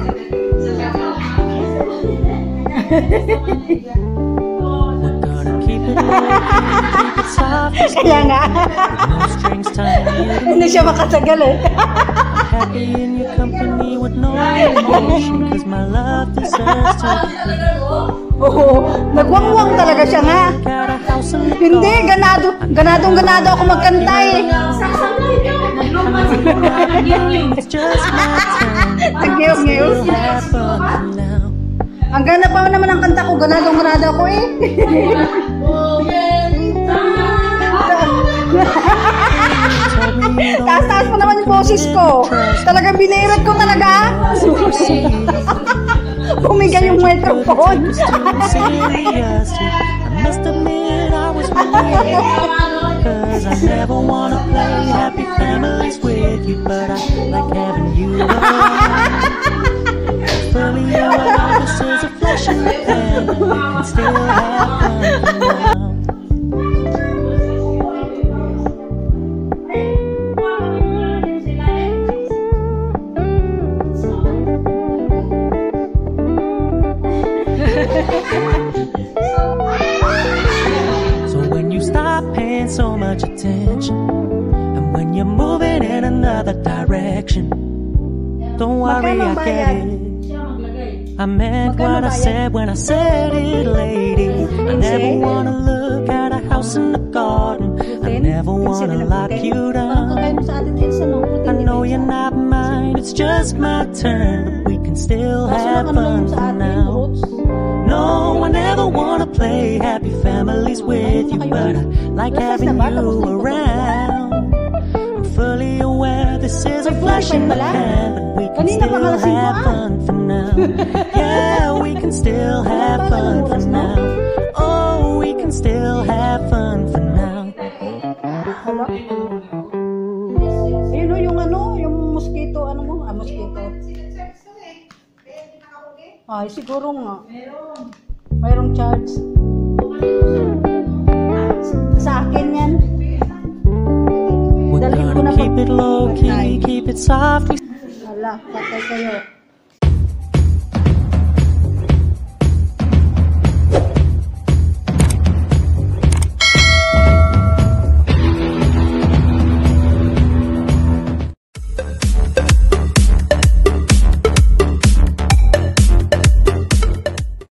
Kaya nga. Hindi siya makatagal eh. Happy in your company with no emotion, 'cause my love deserves to. Oo, nagwangwang talaga siya nga. Hindi, ganado ako magkanta eh. Nag-ngiyos. Ang gana pa naman ang kanta ko, ganado ako eh. Taas-taas mo naman yung boses ko. Talagang binirat ko talaga. Bumigay yung microphone. Cause I never wanna play happy families with you, but I like having you around. Fully aware this is a flash in the pan, we can still have fun now. So when you stop paying so much attention, and when you're moving in another direction, don't worry, I get it. I meant what I said when I said it, lady. I never wanna look at a house in the garden. I never wanna lock you down. I know you're not mine, it's just my turn, but we can still have fun for now. No, I never wanna play happy families with you, but I like having you around. I'm fully aware this is a flash in the pan, but we can still have fun for now. Yeah, we can still have fun for now. Oh, we can still have fun for now. Ayun o, yung mosquito, mosquito. Ay, siguro nga. Mayroong charge. Sa akin yan. We're gonna keep it low key, keep it soft. Hala, patay kayo.